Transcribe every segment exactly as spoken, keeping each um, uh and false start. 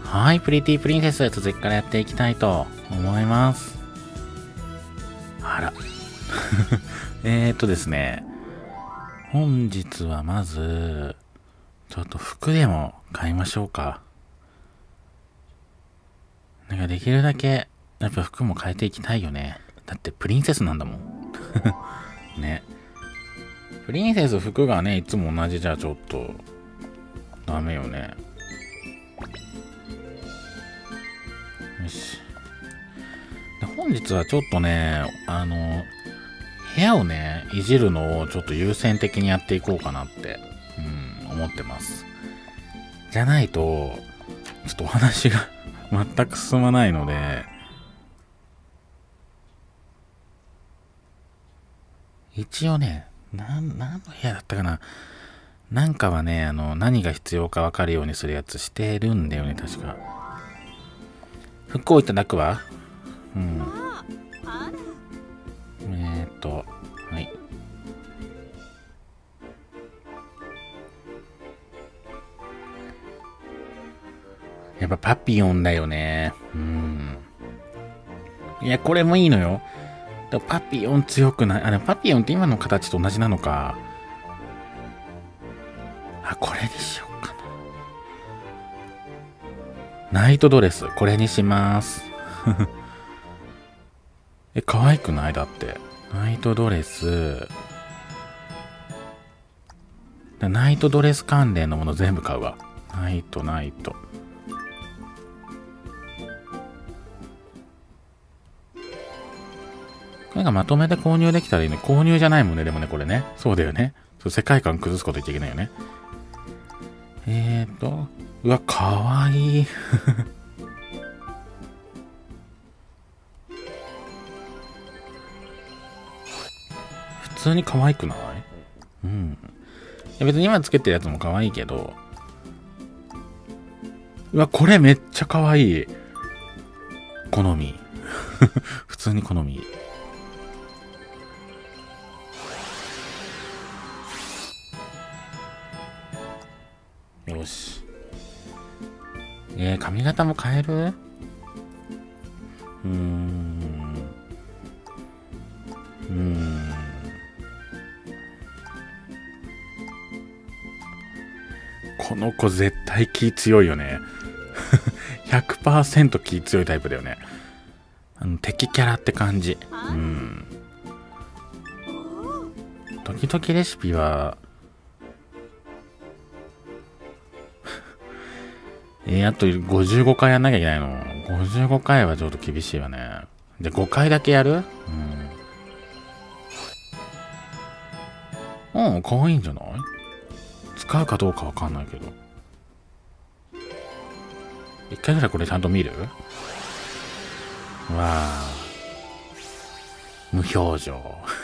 はい、プリティプリンセス続きからやっていきたいと思います。あら。えーっとですね。本日はまず、ちょっと服でも買いましょうか。なんかできるだけ、やっぱ服も変えていきたいよね。だってプリンセスなんだもん。ね。プリンセス服がね、いつも同じじゃちょっと、ダメよね。よし。で本日はちょっとね、あの、部屋をね、いじるのをちょっと優先的にやっていこうかなって、うん、思ってます。じゃないと、ちょっとお話が全く進まないので、一応ね、なん、何の部屋だったかな。なんかはね、あの、何が必要か分かるようにするやつしてるんだよね、確か。服をいただくわ。うん。えーっと、はい。やっぱパピヨンだよね。うん。いや、これもいいのよ。パピヨン強くない？あれ、パピヨンって今の形と同じなのか。あ、これにしようかな。ナイトドレス、これにします。え、可愛くない？だって。ナイトドレス。ナイトドレス関連のもの全部買うわ。ナイト、ナイト。これがまとめて購入できたらいいね。購入じゃないもんね、でもね、これね。そうだよね。世界観崩すこと言っちゃいけないよね。えーと、うわ、かわいい。普通に可愛くない？うん。いや別に今つけてるやつも可愛いけど。うわ、これめっちゃ可愛い。好み。普通に好み。よし。えー、髪型も変える？うーん。うーん。この子絶対気強いよね。ひゃくパーセント 気強いタイプだよね。あの敵キャラって感じ。うん。時々レシピは、えー、あとごじゅうごかいやんなきゃいけないの。ごじゅうごかいはちょっと厳しいわね。じゃあごかいだけやる？うん。うん、可愛いんじゃない？使うかどうかわかんないけど。一回ぐらいこれちゃんと見る？わあ。無表情。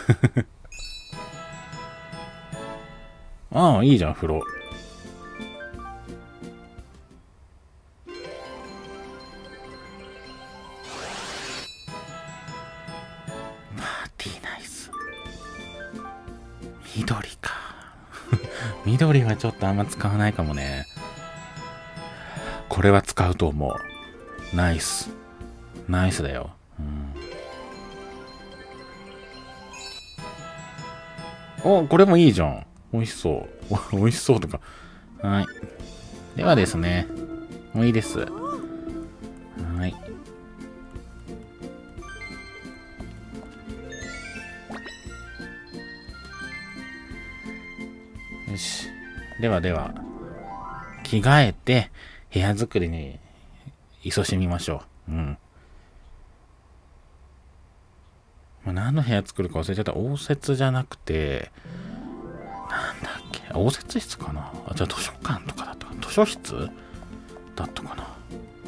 ああ、いいじゃん、風呂。パーティーナイス。緑か。緑はちょっとあんま使わないかもね。これは使うと思う。ナイス。ナイスだよ。うん、お、これもいいじゃん。美味しそう。美味しそうとか。はい。ではですね。もういいです。はい。よし。ではでは、着替えて、部屋作りに、勤しみましょう。うん。まあ、何の部屋作るか忘れちゃった。応接じゃなくて、なんだっけ。応接室かなあ、じゃあ図書館とかだったかな。図書室だったかな。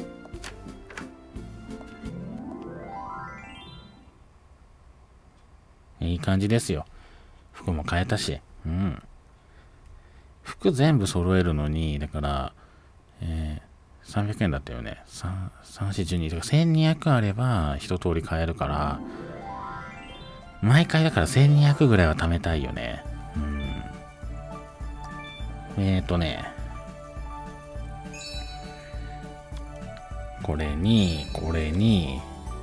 いい感じですよ。服も変えたし。うん。服全部揃えるのに、だから、えー、さんびゃくえんだったよね。さん、さん、よん、じゅうにとかせんにひゃくあれば一通り買えるから、毎回だからせんにひゃくぐらいは貯めたいよね。うん。えーとね、 これに、これに、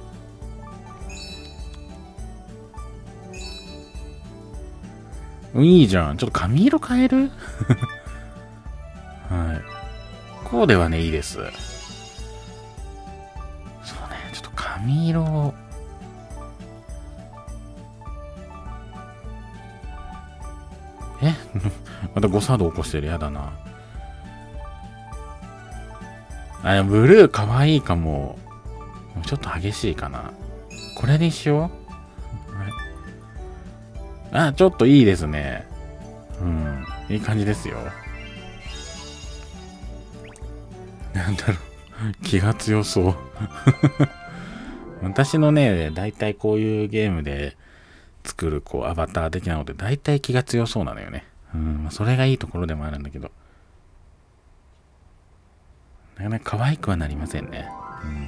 いいじゃん。ちょっと髪色変えるはい。こうではね、いいです。そうね、ちょっと髪色を、えまた誤作動起こしてる。やだな。あ、でもブルーかわいいかも。ちょっと激しいかな。これにしよう。あ、ちょっといいですね。うん。いい感じですよ。なんだろう。気が強そう。私のね、だいたいこういうゲームで作るこうアバター的なので、だいたい気が強そうなのよね。うん。それがいいところでもあるんだけど。なかなか可愛くはなりませんね。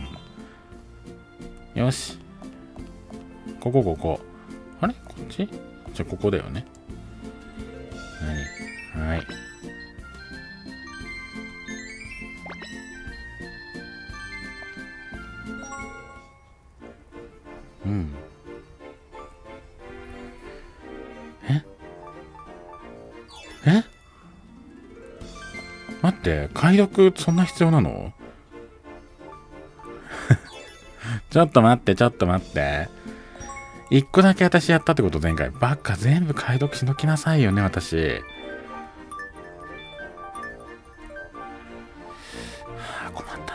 うん。よし。ここ、ここ。あれこっちじゃあ、ここだよね。何はい。うん。ええ待って、解読そんな必要なのちょっと待って、ちょっと待って。一個だけ私やったってこと前回。ばっか全部解読しときなさいよね、私。はあ、困った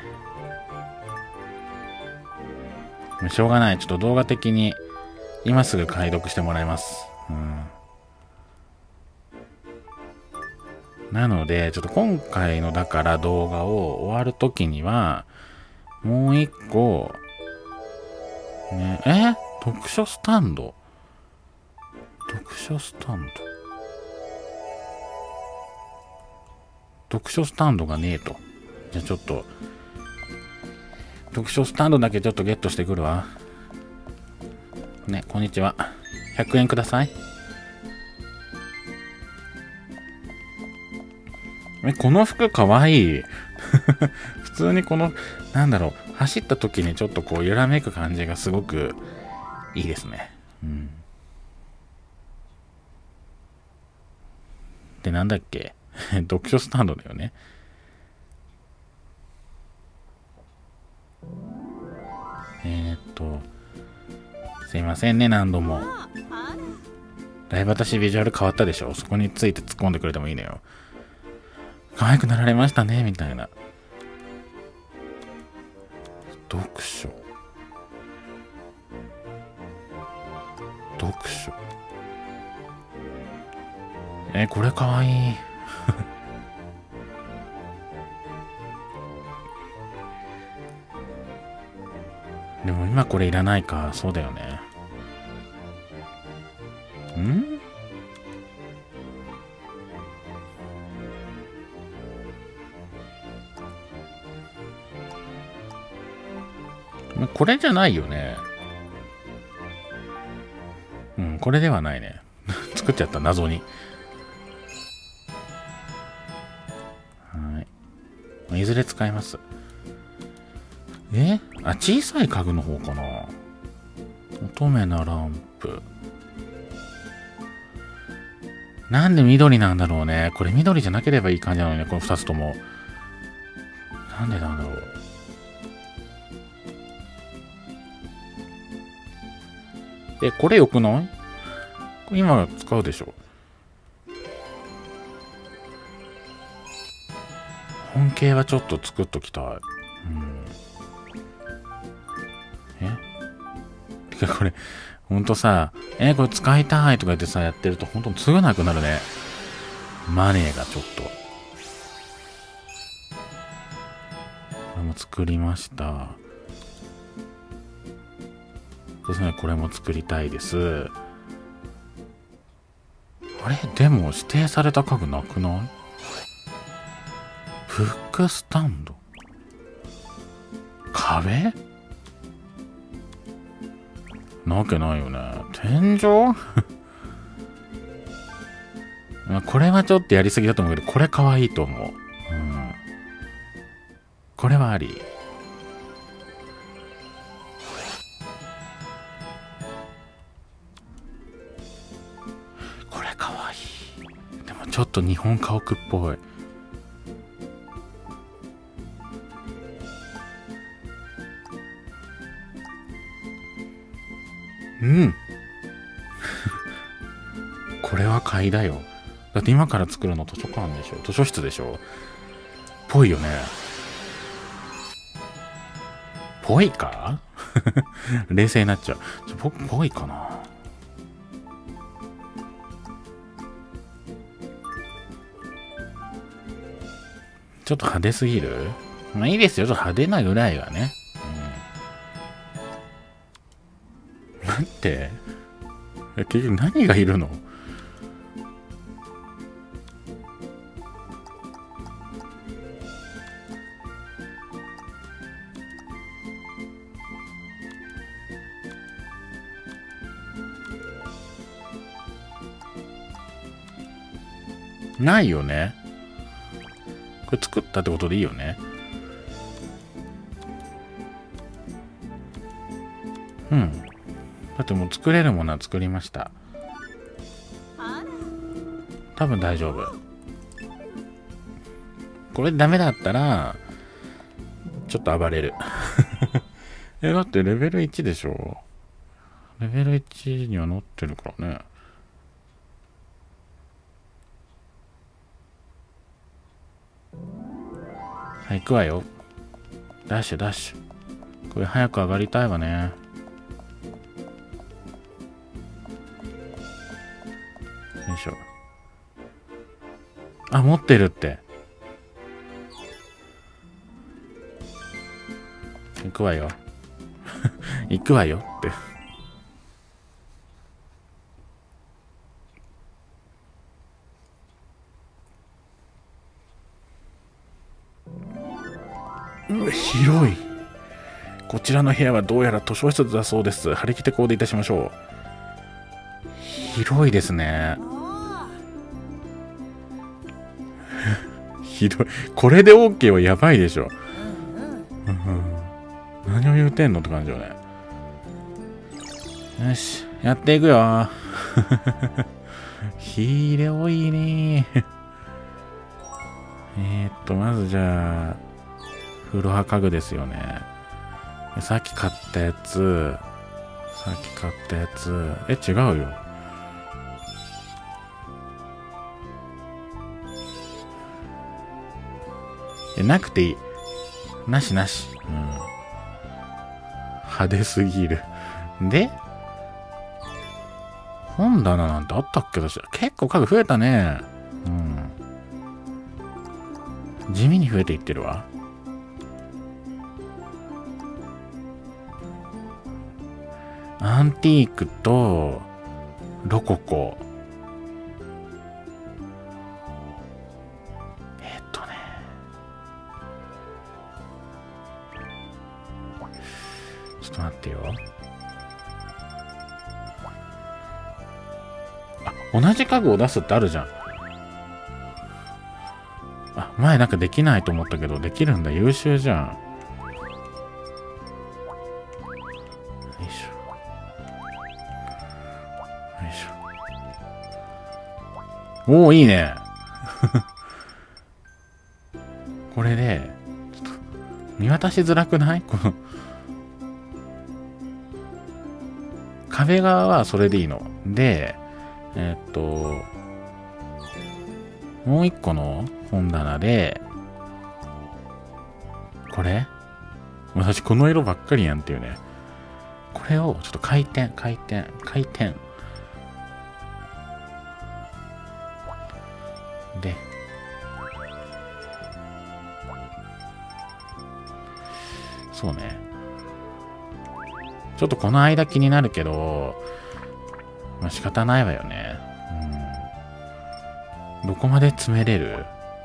ね。しょうがない。ちょっと動画的に今すぐ解読してもらいます。うん。なので、ちょっと今回のだから動画を終わるときには、もう一個、ね、え読書スタンド読書スタンド読書スタンドがねえと。じゃあちょっと、読書スタンドだけちょっとゲットしてくるわ。ね、こんにちは。ひゃくえんください。え、この服かわいい。普通にこの、なんだろう、走った時にちょっとこう揺らめく感じがすごくいいですね。うん。で、なんだっけ読書スタンドだよね。えー、っと、すいませんね、何度も。だいぶ私ビジュアル変わったでしょ。そこについて突っ込んでくれてもいいのよ。可愛くなられましたね、みたいな。読書。読書。え、これかわいい。でも今これいらないか。そうだよね。んこれじゃないよね。うん、これではないね。作っちゃった、謎に。はい。いずれ使います。えあ、小さい家具の方かな。乙女なランプ。なんで緑なんだろうね。これ緑じゃなければいい感じなのにね、この二つとも。なんでなんだろう。え、これよくない？今使うでしょ。本形はちょっと作っときたい。うん。えてかこれ、ほんとさ、え、これ使いたいとか言ってさ、やってるとほんとすぐなくなるね。マネーがちょっと。これも作りました。そうですね、これも作りたいです。あれでも指定された家具なくない？フックスタンド？壁？なわけないよね。天井？これはちょっとやりすぎだと思うけど、これ可愛いと思う。うん。これはあり。 ょっと日本家屋っぽい。うんこれは買いだよ。だって今から作るの図書館でしょ、図書室でしょ。ぽいよね。ぽいか冷静になっちゃう。ちょぽぽいかな。ちょっと派手すぎる。まあいいですよ、ちょっと派手なぐらいがね。うん、待って、結局何がいるの？ないよね。これ作ったってことでいいよね。うん。だってもう作れるものは作りました。多分大丈夫。これダメだったらちょっと暴れるえ、だってレベルいちでしょ。レベルいちには乗ってるからね。はい、行くわよ。ダッシュダッシュ。これ早く上がりたいわね。よいしょ。あ、持ってるって。行くわよ。行くわよって。うわ、広い。こちらの部屋はどうやら図書室だそうです。張り切って行動いたしましょう。広いですね。ひどい。これで OK はやばいでしょ。うん、何を言うてんのって感じよね。よし、やっていくよ。広いね。えっと、まずじゃあ、風呂派家具ですよね。さっき買ったやつ、さっき買ったやつ、え、違うよ。え、なくていい。なしなし。うん。派手すぎる。で、本棚なんてあったっけ？結構家具増えたね。うん。地味に増えていってるわ。アンティークとロココ。えっとね。ちょっと待ってよ。あ、同じ家具を出すってあるじゃん。あ、前なんかできないと思ったけど、できるんだ。優秀じゃん。おお、いいね。これで、ちょっと見渡しづらくない？この壁側はそれでいいの。で、えー、っと、もう一個の本棚で、これ私この色ばっかりやんっていうね。これをちょっと回転、回転、回転。で、そうね。ちょっとこの間気になるけど、まあ、仕方ないわよね。うん。どこまで詰めれる？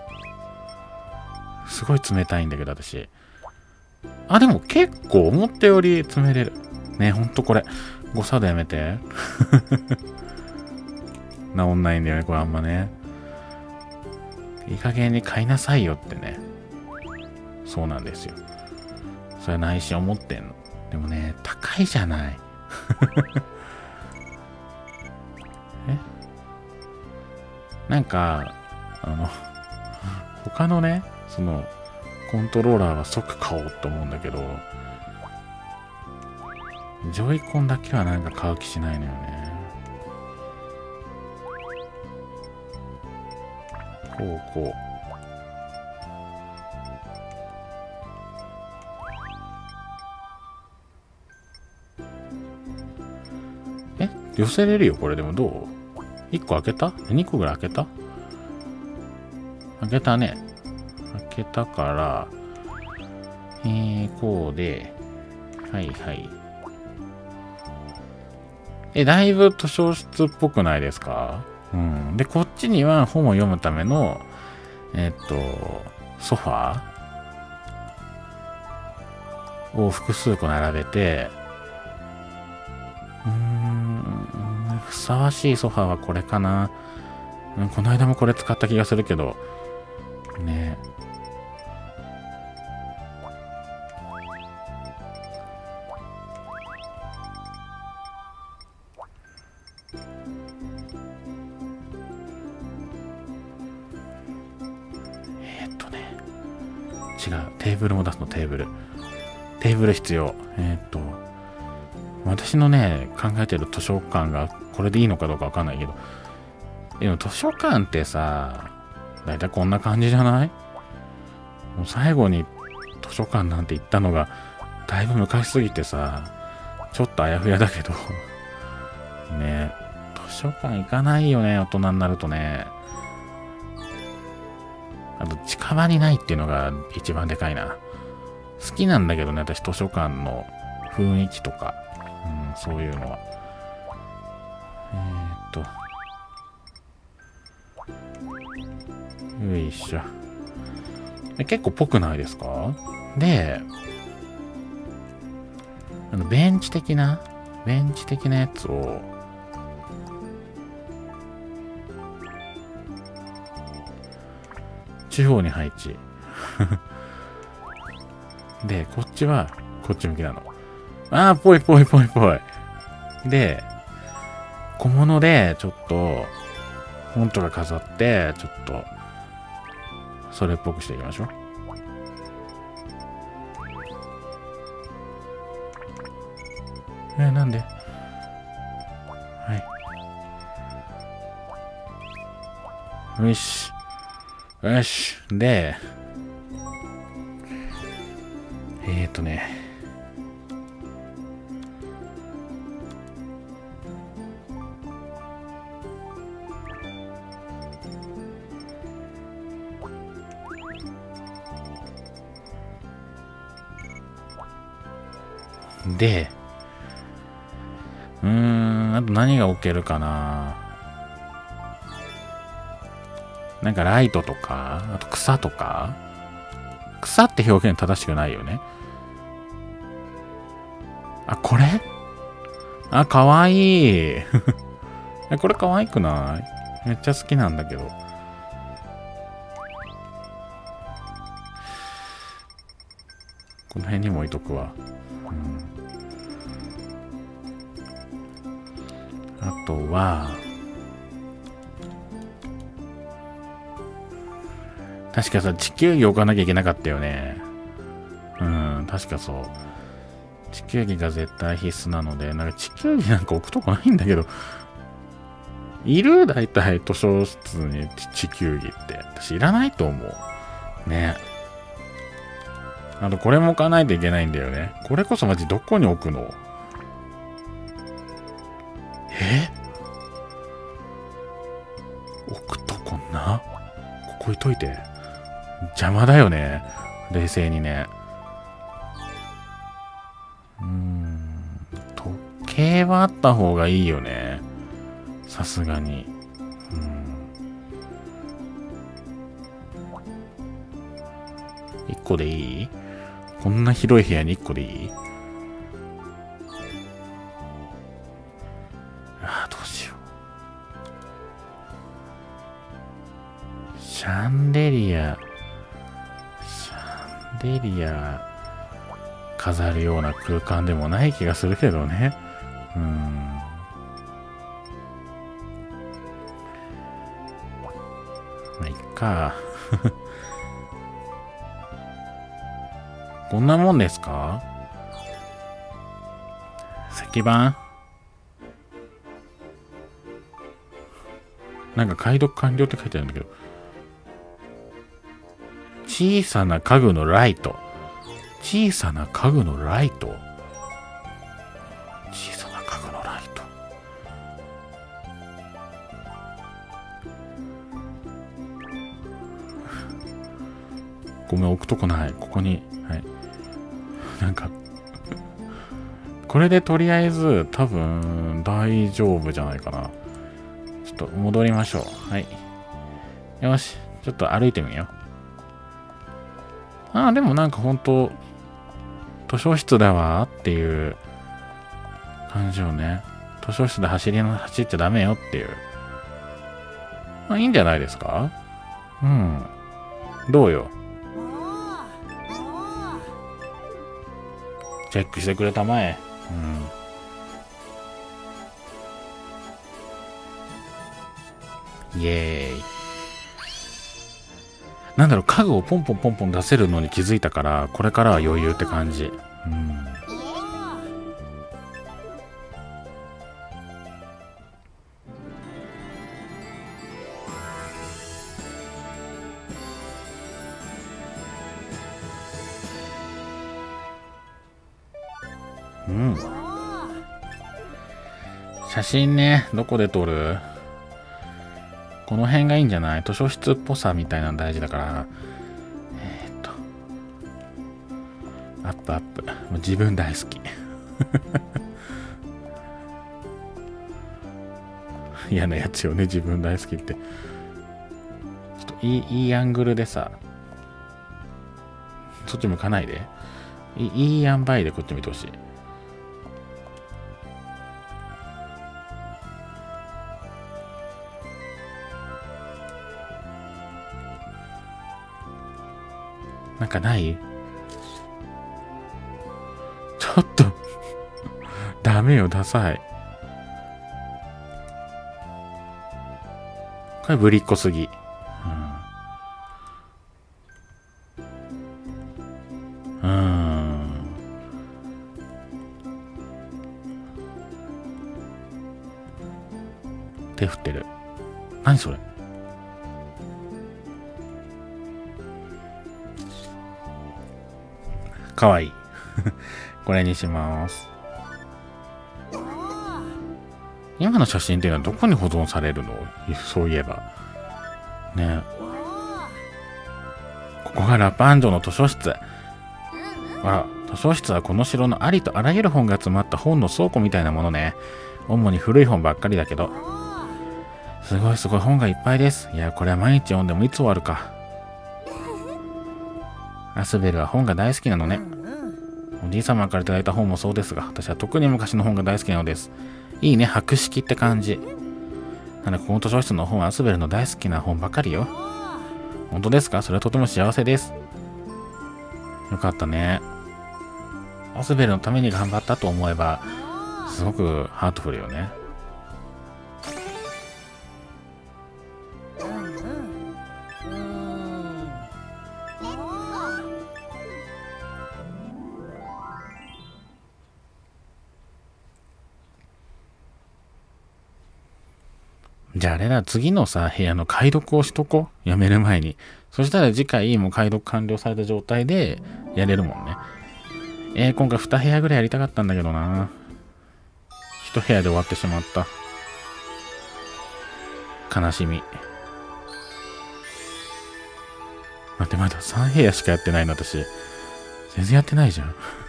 すごい冷たいんだけど、私。あ、でも結構思ったより詰めれる。ね、ほんとこれ。誤作動やめて。治んないんだよね、これあんまね。いい加減に買いなさいよってね。そうなんですよ。それは内心思ってんの。でもね、高いじゃない。えなんか、 あの、他のね、その、コントローラーは即買おうと思うんだけど、ジョイコンだけはなんか買う気しないのよね。こう、こう。え、寄せれるよ、これでもどう ?いっ 個開けた ?に 個ぐらい開けた開けたね。開けたから、えー、こうで、はいはい。え、だいぶ図書室っぽくないですか？うん。で、こっちには本を読むための、えっと、ソファーを複数個並べて、うーん、ふさわしいソファーはこれかな。うん、この間もこれ使った気がするけど、ね。えーっとね。違う。テーブルも出すの、テーブル。テーブル必要。えーっと。私のね、考えてる図書館がこれでいいのかどうかわかんないけど。でも図書館ってさ、だいたいこんな感じじゃない？もう最後に図書館なんて行ったのがだいぶ昔すぎてさ、ちょっとあやふやだけどね、図書館行かないよね、大人になるとね。あと近場にないっていうのが一番でかいな。好きなんだけどね、私図書館の雰囲気とか、うん、そういうのは。えー、っとよいしょ。結構ぽくないですか？で、あのベンチ的な、ベンチ的なやつを、中央に配置。で、こっちは、こっち向きなの。ああ、ぽいぽいぽいぽい。で、小物で、ちょっと、本とか飾って、ちょっと、それっぽくしていきましょう。えー、なんで？はい。よし。よし。で、えーとね。で、うーん、あと何が置けるかな。なんかライトとか、あと草とか。草って表現正しくないよね。あ、これ？あ、かわいい。これかわいくない？めっちゃ好きなんだけど。この辺にも置いとくわ。うん、あとは、確かさ、地球儀置かなきゃいけなかったよね。うん、確かそう。地球儀が絶対必須なので、なんか地球儀なんか置くとこないんだけど、いる？大体図書室に地球儀って。私いらないと思う。ね。あとこれも置かないといけないんだよね。これこそマジどこに置くの？え？置くとこな？ここ置いといて。邪魔だよね。冷静にね。うーん。時計はあった方がいいよね。さすがに。うん。一個でいい？こんな広い部屋に一個でいい？ああ、どうしよう。シャンデリア。シャンデリア飾るような空間でもない気がするけどね。うん。まあ、いっか。こんなもんですか？石板？なんか解読完了って書いてあるんだけど。小さな家具のライト。小さな家具のライト。小さな家具のライト。ごめん、置くとこない。ここに。はい。なんか、これでとりあえず多分大丈夫じゃないかな。ちょっと戻りましょう。はい。よし。ちょっと歩いてみよう。ああ、でもなんか本当図書室だわっていう感じよね。図書室で走りの走っちゃダメよっていう。まあいいんじゃないですか？うん。どうよ。チェックしてくれたまえ。うん。イエーイ。なんだろう、家具をポンポンポンポン出せるのに気づいたから、これからは余裕って感じ。うん。うん。写真ね、どこで撮る？この辺がいいんじゃない？図書室っぽさみたいなの大事だから。えー、っと。アップアップ。もう自分大好き。嫌なやつよね、自分大好きって。ちょっといい、いいアングルでさ。そっち向かないで。いい、いい塩梅でこっち見てほしい。なんかないちょっとダメよ、ダサい。これぶりっこすぎ。うん。うん。手振ってる。何それ？かわいい。これにします。今の写真っていうのはどこに保存されるの？そういえば。ね。ここがラパンジョの図書室。あ、図書室はこの城のありとあらゆる本が詰まった本の倉庫みたいなものね。主に古い本ばっかりだけど。すごいすごい本がいっぱいです。いや、これは毎日読んでもいつ終わるか。アスベルは本が大好きなのね。おじい様からいただいた本もそうですが、私は特に昔の本が大好きなのです。いいね、博識って感じ。なんで、この図書室の本はアスベルの大好きな本ばかりよ。本当ですか？それはとても幸せです。よかったね。アスベルのために頑張ったと思えば、すごくハートフルよね。じゃああれだ、次のさ、部屋の解読をしとこう。やめる前に。そしたら次回もう解読完了された状態でやれるもんね。えー、今回に部屋ぐらいやりたかったんだけどな。いち部屋で終わってしまった。悲しみ。待って待って、さん部屋しかやってないの私。全然やってないじゃん。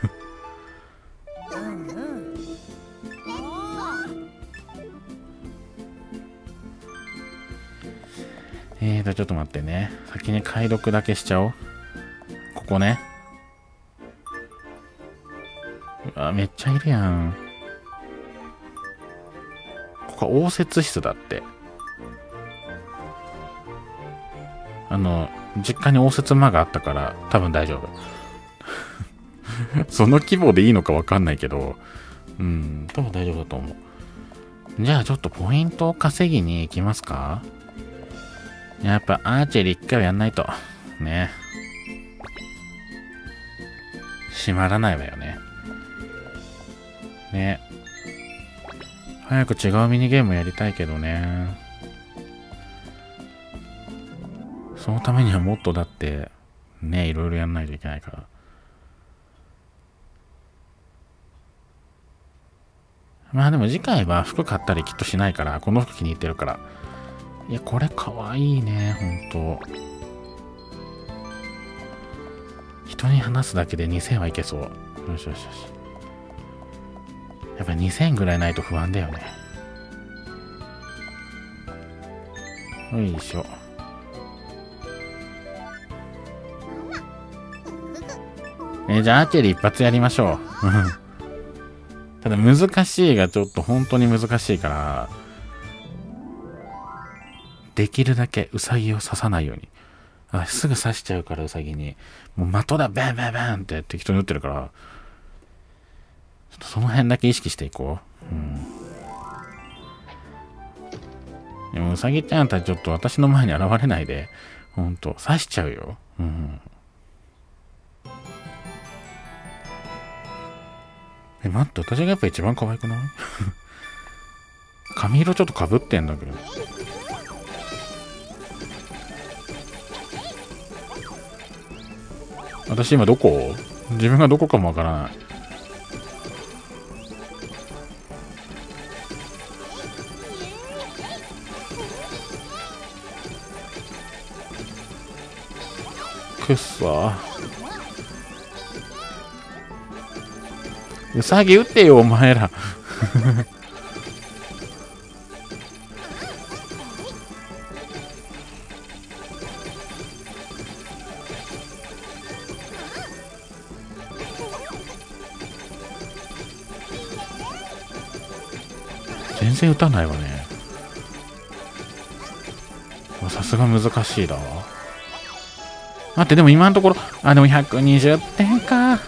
えーと、ちょっと待ってね。先に解読だけしちゃおう。ここね。うわ、めっちゃいるやん。ここは応接室だって。あの、実家に応接間があったから、多分大丈夫。その規模でいいのかわかんないけど、うん、多分大丈夫だと思う。じゃあちょっとポイントを稼ぎに行きますか？ やっぱアーチェリー一回はやんないと。ね。閉まらないわよね。ね。早く違うミニゲームやりたいけどね。そのためにはもっとだって、ね、いろいろやんないといけないから。まあでも次回は服買ったりきっとしないから、この服気に入ってるから。いや、これかわいいね、ほんと。人に話すだけでにせんはいけそう。よしよしよし。やっぱにせんぐらいないと不安だよね。よいしょ。えー、じゃあアーチェリー一発やりましょう。ただ難しいがちょっと本当に難しいから、できるだけウサギを刺さないように。あ、すぐ刺しちゃうからウサギに。もう的だ、バンバンバンって適当に打ってるから、ちょっとその辺だけ意識していこう。うん。でもウサギちゃんたちちょっと私の前に現れないで、ほんと、刺しちゃうよ。うん。え、待って、私がやっぱ一番可愛くない？髪色ちょっとかぶってんだけど。私今どこ？自分がどこかもわからない。くっさ。うさぎ撃ってよ、お前ら。全然撃たないわね。さすが難しいだわ。待って、でも今のところ、あ、でもひゃくにじゅってんか。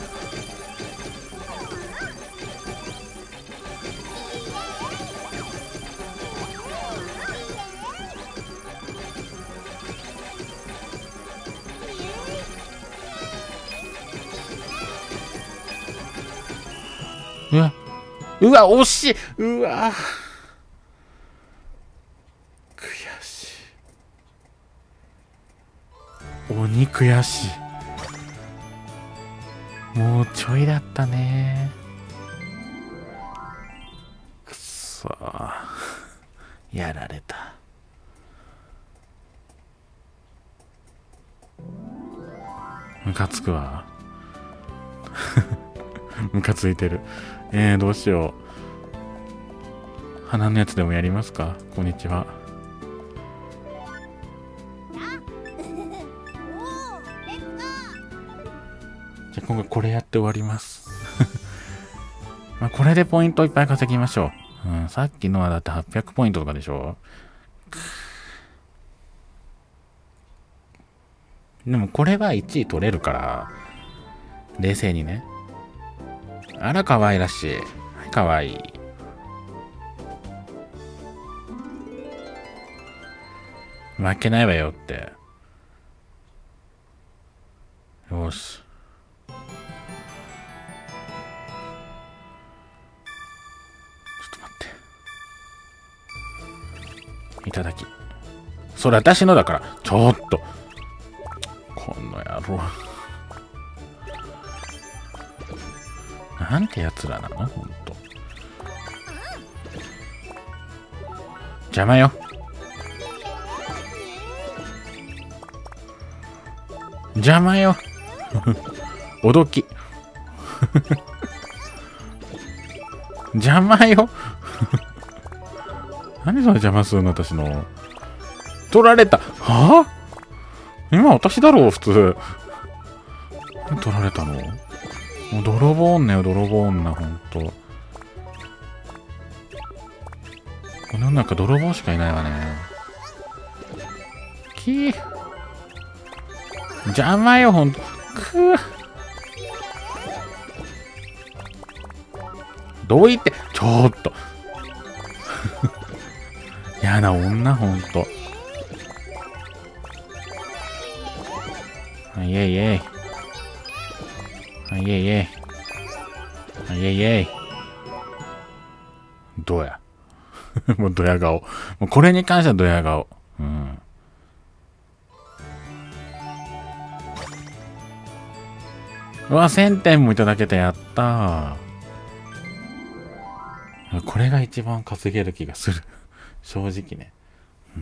うわ、うわ、惜しい。うわ。悔しい。鬼悔しい。もうちょいだったね。くそー。やられた。ムカつくわ。ムカついてる。えー、どうしよう。鼻のやつでもやりますか。こんにちは。じゃあ今回これやって終わります。まあこれでポイントいっぱい稼ぎましょう。うん、さっきのはだってはっぴゃくポイントとかでしょ。でもこれはいちい取れるから、冷静にね。あら、可愛らしい。はい、可愛い。負けないわよって。よし。ちょっと待って。いただき。それ私のだから。ちょっと。この野郎。なんてやつらなのほんと。邪魔よ。邪魔よ。おどき。邪魔よ。何それ邪魔するの私の。取られた。はあ今私だろう普通。何取られたの。もう泥棒女よ、泥棒女、ほんと。この世の中泥棒しかいないわね。きー。邪魔よ、ほんと。くー。どういって、ちょっと。やだ、女、ほんと。 はいえいえい。はいえいえい。はいえいえい。どうやもうドヤ顔。もうこれに関してはドヤ顔。うん。うわ、せんてんもいただけた。やったー。これが一番稼げる気がする。正直ね。うん。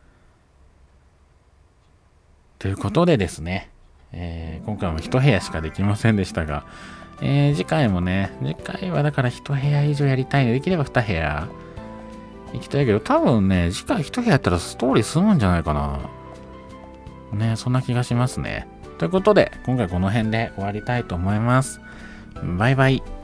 ということでですね。えー、今回も一部屋しかできませんでしたが、えー、次回もね、次回はだから一部屋以上やりたいので、できれば二部屋行きたいけど、多分ね、次回一部屋やったらストーリー済むんじゃないかな。ね、そんな気がしますね。ということで、今回この辺で終わりたいと思います。バイバイ。